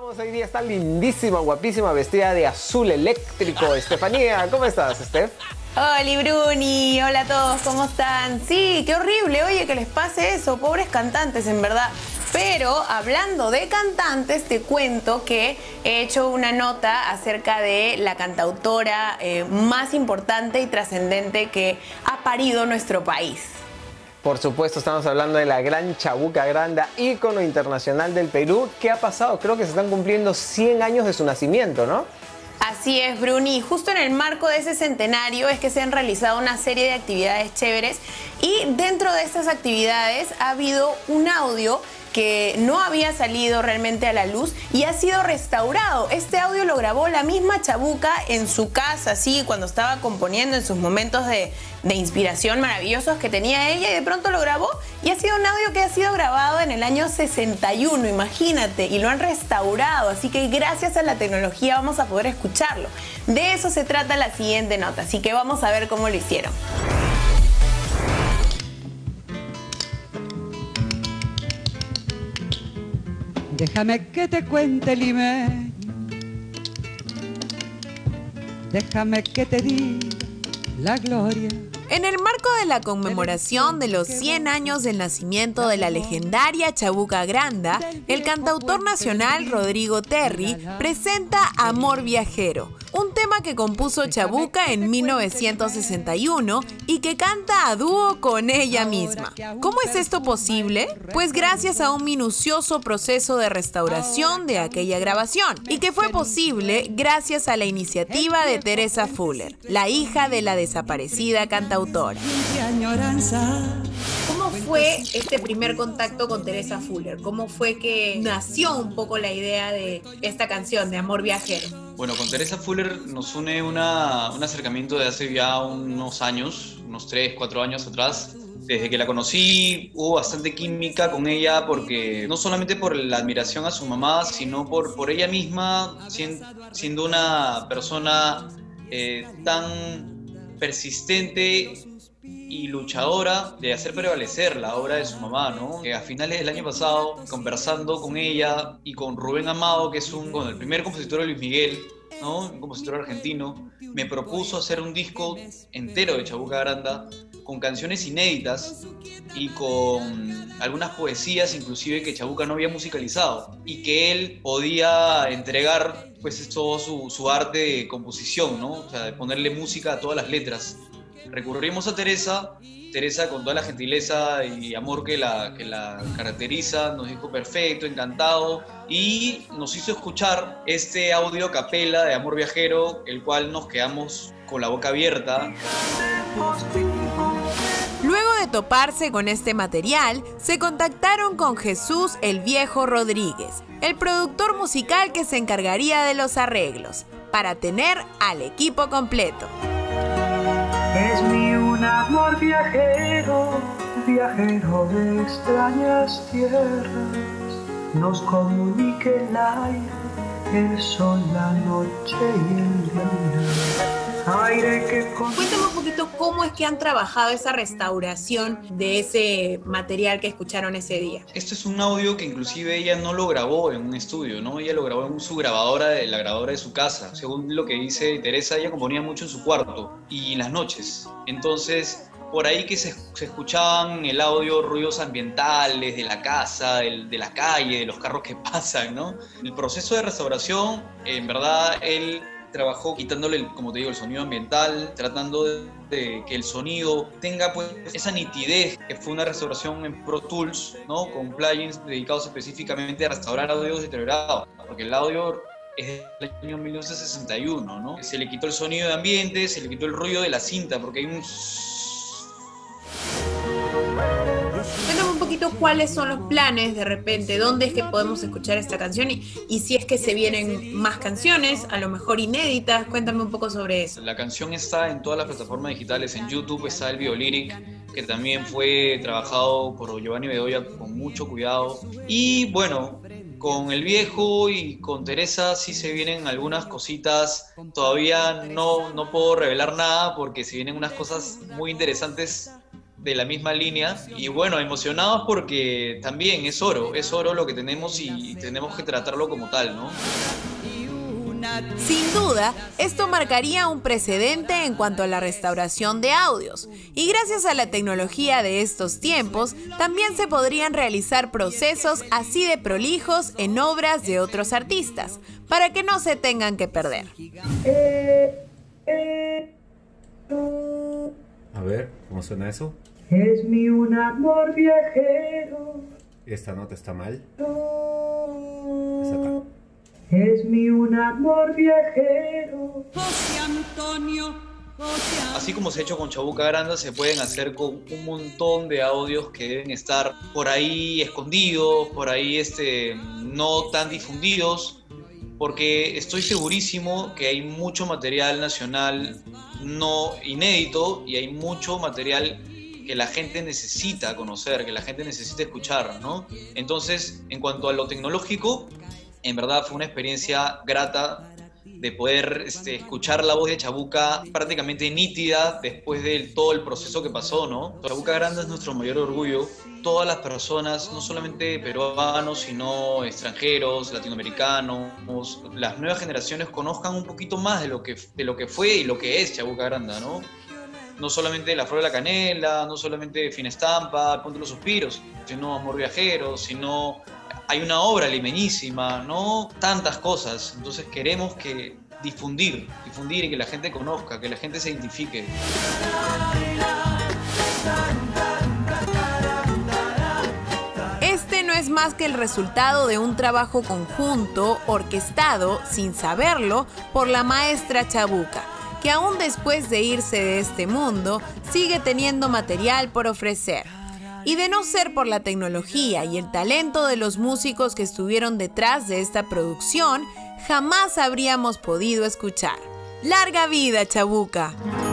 Hoy día está lindísima, guapísima, vestida de azul eléctrico. Estefanía, ¿cómo estás, Steph? Hola, Bruni. Hola a todos, ¿cómo están? Sí, qué horrible, oye, que les pase eso. Pobres cantantes, en verdad. Pero hablando de cantantes, te cuento que he hecho una nota acerca de la cantautora más importante y trascendente que ha parido nuestro país. Por supuesto, estamos hablando de la gran Chabuca Granda, ícono internacional del Perú. ¿Qué ha pasado? Creo que se están cumpliendo 100 años de su nacimiento, ¿no? Así es, Bruni. Justo en el marco de ese centenario es que se han realizado una serie de actividades chéveres y dentro de estas actividades ha habido un audio que no había salido realmente a la luz y ha sido restaurado. Este audio lo grabó la misma Chabuca en su casa, así, cuando estaba componiendo, en sus momentos de inspiración maravillosos que tenía ella, y de pronto lo grabó y ha sido un audio que ha sido grabado en el año 61, imagínate, y lo han restaurado, así que gracias a la tecnología vamos a poder escucharlo. De eso se trata la siguiente nota, así que vamos a ver cómo lo hicieron. Déjame que te cuente, limeño, déjame que te diga la gloria. En el marco de la conmemoración de los 100 años del nacimiento de la legendaria Chabuca Granda, el cantautor nacional Rodrigo Terry presenta Amor Viajero, un tema que compuso Chabuca en 1961 y que canta a dúo con ella misma. ¿Cómo es esto posible? Pues gracias a un minucioso proceso de restauración de aquella grabación, y que fue posible gracias a la iniciativa de Teresa Fuller, la hija de la desaparecida cantautora. ¿Cómo fue este primer contacto con Teresa Fuller? ¿Cómo fue que nació un poco la idea de esta canción, de Amor Viajero? Bueno, con Teresa Fuller nos une un acercamiento de hace ya unos años, unos 3, 4 años atrás. Desde que la conocí hubo bastante química con ella, porque no solamente por la admiración a su mamá, sino por ella misma, siendo una persona tan persistente y luchadora de hacer prevalecer la obra de su mamá, ¿no? Que a finales del año pasado, conversando con ella y con Rubén Amado, que es el primer compositor de Luis Miguel, ¿no? Un compositor argentino, me propuso hacer un disco entero de Chabuca Granda, con canciones inéditas y con algunas poesías inclusive que Chabuca no había musicalizado, y que él podía entregar pues todo su arte de composición, ¿no? O sea, de ponerle música a todas las letras. Recurrimos a Teresa, con toda la gentileza y amor que la caracteriza, nos dijo perfecto, encantado, y nos hizo escuchar este audio a capela de Amor Viajero, el cual nos quedamos con la boca abierta. Luego de toparse con este material, se contactaron con Jesús el Viejo Rodríguez, el productor musical que se encargaría de los arreglos, para tener al equipo completo. Es un amor viajero, viajero de extrañas tierras, nos comunica el aire, el sol, la noche y el día. Cuéntame un poquito cómo es que han trabajado esa restauración de ese material que escucharon ese día. Esto es un audio que inclusive ella no lo grabó en un estudio, ¿no? Ella lo grabó en su grabadora, la grabadora de su casa. Según lo que dice Teresa, ella componía mucho en su cuarto y en las noches. Entonces, por ahí que se escuchaban el audio, ruidos ambientales de la casa, de la calle, de los carros que pasan, ¿no? El proceso de restauración, en verdad, él trabajó quitándole, como te digo, el sonido ambiental, tratando de que el sonido tenga pues esa nitidez, que fue una restauración en Pro Tools, ¿no? Con plugins dedicados específicamente a restaurar audios deteriorados, porque el audio es del año 1961, ¿no? Se le quitó el sonido de ambiente, se le quitó el ruido de la cinta, porque hay un... Cuéntame un poquito cuáles son los planes de repente, dónde es que podemos escuchar esta canción y si es que se vienen más canciones, a lo mejor inéditas. Cuéntame un poco sobre eso. La canción está en todas las plataformas digitales. En YouTube está el Videolyric, que también fue trabajado por Giovanni Bedoya con mucho cuidado. Y bueno, con el Viejo y con Teresa sí se vienen algunas cositas. Todavía no puedo revelar nada porque se vienen unas cosas muy interesantes de la misma línea y bueno, emocionados porque también es oro lo que tenemos y tenemos que tratarlo como tal, ¿no? Sin duda, esto marcaría un precedente en cuanto a la restauración de audios. Y gracias a la tecnología de estos tiempos, también se podrían realizar procesos así de prolijos en obras de otros artistas, para que no se tengan que perder. A ver, ¿cómo suena eso? Es mi un amor viajero. Esta nota está mal. Es acá. Es mi un amor viajero. Así como se ha hecho con Chabuca Granda, se pueden hacer con un montón de audios que deben estar por ahí escondidos, por ahí no tan difundidos, porque estoy segurísimo que hay mucho material nacional no inédito y hay mucho material que la gente necesita conocer, que la gente necesita escuchar, ¿no? Entonces, en cuanto a lo tecnológico, en verdad fue una experiencia grata de poder escuchar la voz de Chabuca prácticamente nítida después de todo el proceso que pasó, ¿no? Chabuca Granda es nuestro mayor orgullo. Todas las personas, no solamente peruanos, sino extranjeros, latinoamericanos, las nuevas generaciones conozcan un poquito más de lo que fue y lo que es Chabuca Granda, ¿no? No solamente La Flor de la Canela, no solamente Finestampa, El Ponte de los Suspiros, sino Amor Viajero, sino hay una obra limeñísima, ¿no? Tantas cosas. Entonces queremos difundir y que la gente conozca, que la gente se identifique. Este no es más que el resultado de un trabajo conjunto, orquestado, sin saberlo, por la maestra Chabuca, que aún después de irse de este mundo, sigue teniendo material por ofrecer. Y de no ser por la tecnología y el talento de los músicos que estuvieron detrás de esta producción, jamás habríamos podido escuchar. ¡Larga vida, Chabuca!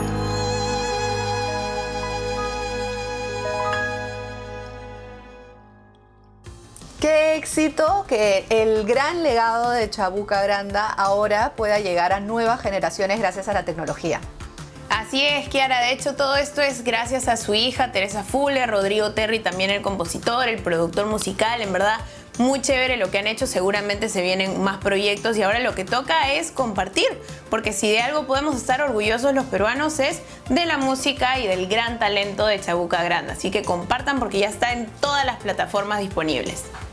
Qué éxito que el gran legado de Chabuca Granda ahora pueda llegar a nuevas generaciones gracias a la tecnología. Así es, Kiara. De hecho, todo esto es gracias a su hija, Teresa Fuller, Rodrigo Terry, también el compositor, el productor musical. En verdad, muy chévere lo que han hecho. Seguramente se vienen más proyectos y ahora lo que toca es compartir. Porque si de algo podemos estar orgullosos los peruanos es de la música y del gran talento de Chabuca Granda. Así que compartan porque ya está en todas las plataformas disponibles.